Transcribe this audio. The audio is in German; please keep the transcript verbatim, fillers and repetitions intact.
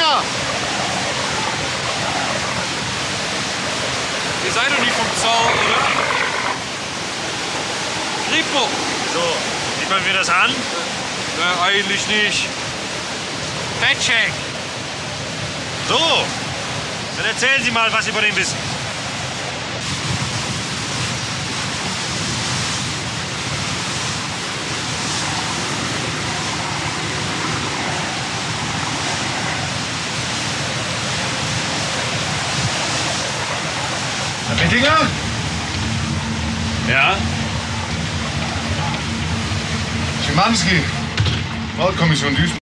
her! Ihr seid doch nicht vom Zaun, oder? Kripo! So, sieht man mir das an? Na, eigentlich nicht. Fettcheck! So, dann erzählen Sie mal, was Sie von ihm wissen. Herr Wettinger? Ja? Schimanski, Mordkommission Duisburg.